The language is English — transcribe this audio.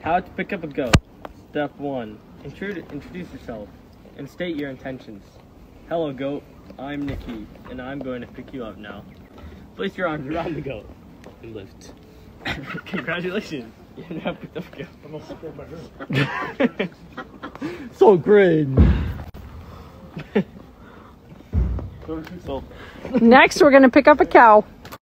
How to pick up a goat. Step 1. Introduce yourself and state your intentions. Hello goat, I'm Nikki, and I'm going to pick you up now. Place your arms around the goat and lift. Congratulations, you now picked up a goat. I'm gonna sit there in my room. So great. Go to yourself. Next, we're going to pick up a cow.